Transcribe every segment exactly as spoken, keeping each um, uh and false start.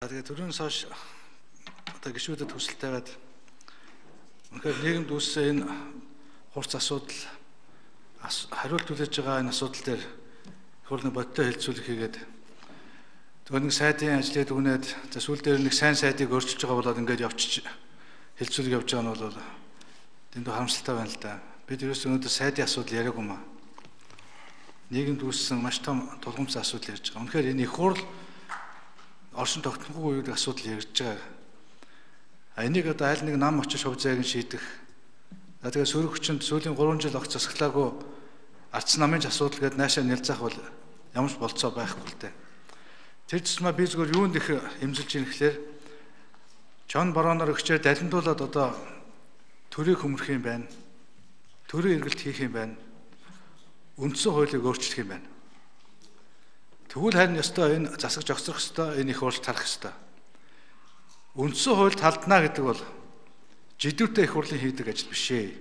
Тэгээд түрүүнээс хойш одоо гишүүдэд хүсэл тавиад үнэхээр нийгэмд үүссэн энэ хурц асуудал хариулт хүлээж байгаа энэ асуудал дээр хөрний бодтой хэлцүүлэх хийгээд тэр нэг сайдын ажлыг дүгнээд за сүүл дээр нэг сайн сайдыг өөрчилж байгаа болоод ингээд явчих хэлцүүлэг явж байгаа нь бол дэндүү харамсалтай байна л да. Бид ерөөс өнөөдөр сайдын асуудал яриаг юм аа. Нийгэмд үүссэн маш том тулгымцсан асуудал ярьж байгаа. Үнэхээр энэ их хурл оршин тогтнохгүй үеийн асуудал ярьж байгаа. А энийг одоо аль нэг нам очиж хувьцааг нь шийдэх. За тэгээ сөрөг хүчинд сүүлийн гурван жил огт засаглаагүй арц намын асуудал гээд наашаа нэлзах бол ямар ч болцоо байхгүй л дээ. Тэр тусмаа би зүгээр юунд их эмзэлж ийн гэхээр Жон бароноор өгчээр далимдуулаад одоо төрийг хөмөрөх юм байна. Төрийн эргэлт хийх юм байна. Үндсэн хуулийг өөрчлөх юм байна. Тэгвэл харин ёстой энэ засаг жогсрох ёстой, энэ их хурлд тарах ёстой. Үндсэн хуульд талдана гэдэг бол жидүүтэй их хурлын хийдэг ажил биш ээ.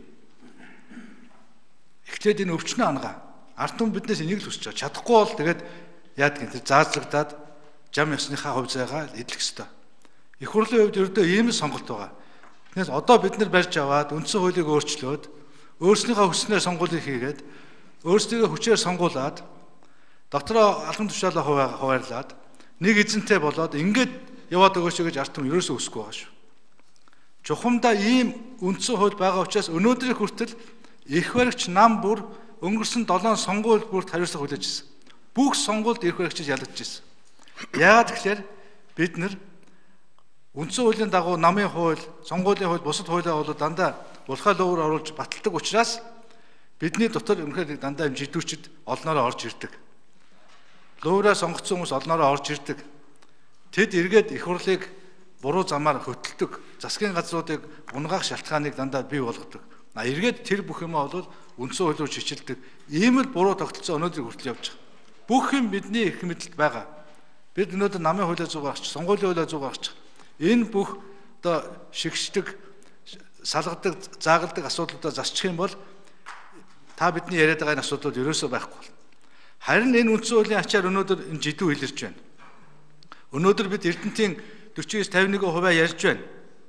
Эхлээд энэ өвчнөө ангаа. Ард түмэн биднээс энийг л хүсэж байгаа. Чадахгүй бол тэгээд яадаг юм. Тэр заазлагдаад жам ёсныхаа хувь зайгаа эдлэх ёстой. Их хурлын хувьд ердөө ийм л сонголт байгаа. Тэгээс одоо бид нар барьж аваад үндсэн хуулийг өөрчлөөд өөрснийхөө хүснээр сонгуулийг хийгээд өөрсдөө хүчээр сонгуулад дотроо алхам тушаалаа хуваарлаад нэг эзэнтэй болоод ингээд яваад өгөөч гэж ард түмэн ерөөсөө өсөхгүй байгаа шүү. Чухамдаа ийм үндсэн хууль байгаа учраас өнөөдрийн хүртэл их баригч нам бүр өнгөрсөн долоон сонгуульд бүрт хариуцлага хүлээж ирсэн. Бүх сонгуульд их баригчид ялгаж ирсэн. Яагаад гэхээр бид нар үндсэн хуулийн дагуу намын хууль, сонгуулийн хууль, бусад хуулиа бол дандаа булхай луур оруулж баталдаг учраас бидний дотор үнэхээр дандаа юм жидүүчд олноороо орж ирдэг. Луураа сонгогдсон хүмүүс олноороо орж ирдэг. Тэд эргээд их хурлыг буруу замаар хөтэлдэг. Засгийн газруудыг унгаах шалтгааныг дандаа бий болгодог. А эргээд тэр бүх юмаа бол үндсэн хууль руу шишилдэг. Ийм л буруу тогтолцоо өнөөдөр хүртэл явж байгаа. Бүх юм бидний их мэдлэлд байгаа. Бид өнөөдөр намын хуулиа зугаарч, сонгуулийн хуулиа зугаарч энэ бүх одоо шигшдэг, салгадаг, заагалдаг асуудлуудаа засчих юм бол та бидний яриад байгаа энэ асуудлууд ерөөсөө байхгүй бол. Харин энэ үндсэн хуулийн ачаар өнөөдөр энэ жидүү илэрч байна. Өнөөдөр бид Эрдэнэтийн дөрвөн тавин нэг хувиа ярьж байна.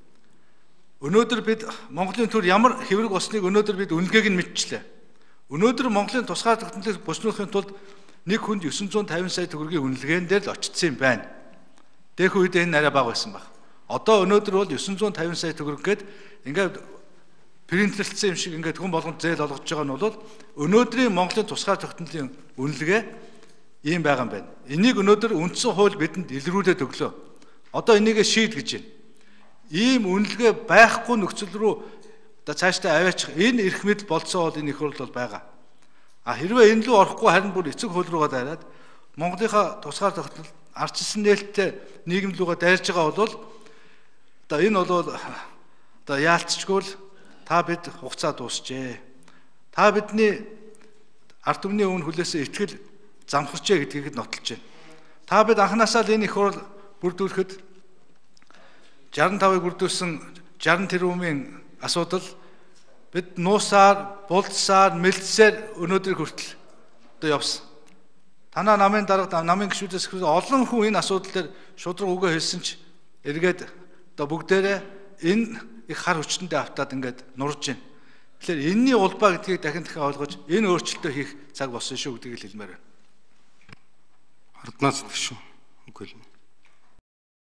Өнөөдөр бид Монголын төр ямар хэврэг болсныг өнөөдөр бид үнэлгээг нь мэдчихлээ. Өнөөдөр Монголын тусгай тогтнолыг босруулахын тулд нэг хүнд девять hundred fifty сая төгрөгийн үнэлгээн дээр л очсон юм байна. Дэх үед энэ арай бага байсан баг. Одоо өнөөдөр бол девять hundred fifty сая төгрөг гээд ингээд принтлэлсэн юм шиг ингээд хүн болгонд зээл олгож байгаа нь бол өнөөдрийн Монголын тусгай тогтнолын үнэлгээ ийм байгаа юм байна. Энийг өнөөдөр үндсэн хууль бидэнд илрүүлээд өглөө. Одоо энийг шийд гэж байна. Ийм үнэлгээ байхгүй нөхцөл рүү одоо цаашдаа аваачих энэ эрх мэдэл болцоо бол энэ их хурл бол байгаа. А хэрвээ энэ лүү орохгүй харин бүр эцэг хууль руугаа дайраад Монголынхаа тусгай тогтнол ардчилсан нээлттэй нийгэм лүүгээ дайрж байгаа бол одоо энэ бол одоо яалтчгүй л та бид хугацаа дуусчээ. Та бидний ард түмний өмнө хүлээсэн итгэл замхарчээ гэдгийг нотолж байна. Та бид анханасаа л энэ их хурл бүрдүүлэхэд шестдесет тавыг бүрдүүлсэн шестьдесят тэрбумын асуудал бид нуусаар, булдсаар, мэлцсээр өнөөдрийг хүртэл одоо явсан. Танаа намын дарга намын гишүүдээс олон хүн энэ асуудал дээр шудраг үгээ хэлсэн ч эргээд одоо бүгдээрээ энэ их хар хүчтэндээ автаад ингээд нурж байна. Тэгэхээр энэний улбаа гэдгийг дахин дахин ойлгож энэ өөрчлөлтөө хийх цаг болсон шүү гэдгийг хэлмээр байна. Арднаас шүү. Үгүй л.